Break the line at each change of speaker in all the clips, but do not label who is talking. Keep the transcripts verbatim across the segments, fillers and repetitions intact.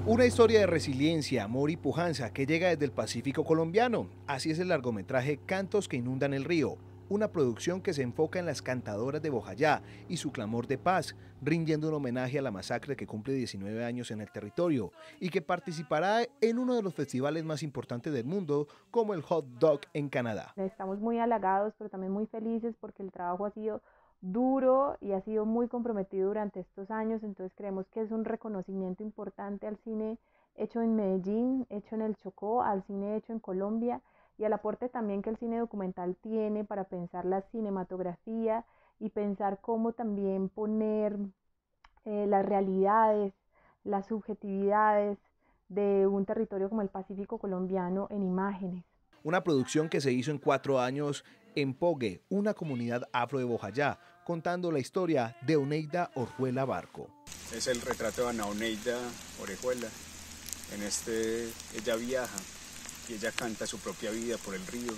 Una historia de resiliencia, amor y pujanza que llega desde el Pacífico colombiano. Así es el largometraje Cantos que inundan el río, una producción que se enfoca en las cantadoras de Bojayá y su clamor de paz, rindiendo un homenaje a la masacre que cumple diecinueve años en el territorio y que participará en uno de los festivales más importantes del mundo, como el Hot Dog en Canadá.
Estamos muy halagados, pero también muy felices porque el trabajo ha sido duro y ha sido muy comprometido durante estos años, entonces creemos que es un reconocimiento importante al cine hecho en Medellín, hecho en el Chocó, al cine hecho en Colombia y al aporte también que el cine documental tiene para pensar la cinematografía y pensar cómo también poner eh, las realidades, las subjetividades de un territorio como el Pacífico colombiano en imágenes.
Una producción que se hizo en cuatro años en Pogue, una comunidad afro de Bojayá, contando la historia de Oneida Orjuela Barco.
Es el retrato de Ana Oneida Orejuela. En este ella viaja y ella canta su propia vida por el río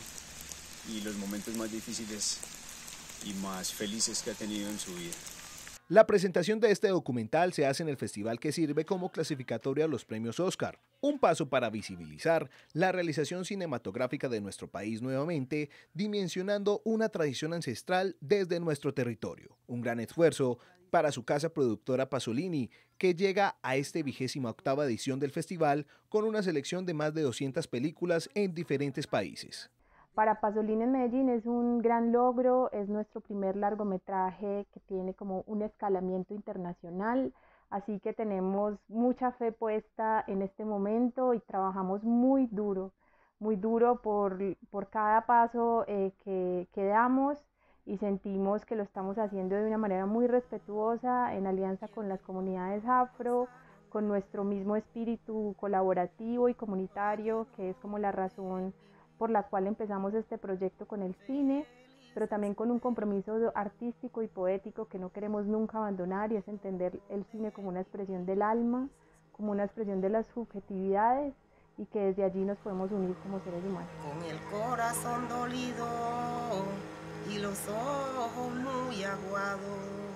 y los momentos más difíciles y más felices que ha tenido en su vida.
La presentación de este documental se hace en el festival que sirve como clasificatorio a los premios Oscar, un paso para visibilizar la realización cinematográfica de nuestro país nuevamente, dimensionando una tradición ancestral desde nuestro territorio. Un gran esfuerzo para su casa productora Pasolini, que llega a esta vigésima octava edición del festival con una selección de más de doscientas películas en diferentes países.
Para Pasolini en Medellín es un gran logro, es nuestro primer largometraje que tiene como un escalamiento internacional, así que tenemos mucha fe puesta en este momento y trabajamos muy duro, muy duro por, por cada paso eh, que, que damos y sentimos que lo estamos haciendo de una manera muy respetuosa, en alianza con las comunidades afro, con nuestro mismo espíritu colaborativo y comunitario, que es como la razón por la cual empezamos este proyecto con el cine, pero también con un compromiso artístico y poético que no queremos nunca abandonar, y es entender el cine como una expresión del alma, como una expresión de las subjetividades, y que desde allí nos podemos unir como seres humanos.
Con el corazón dolido y los ojos muy aguados.